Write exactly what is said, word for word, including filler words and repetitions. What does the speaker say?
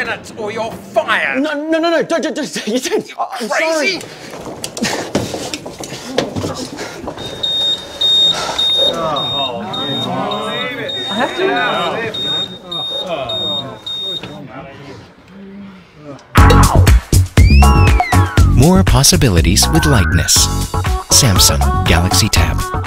minutes or you're fired. No, no, no, no. Don't, don't, don't. Ethan, I'm Crazy? sorry. I have to. More possibilities with lightness. Samsung Galaxy Tab.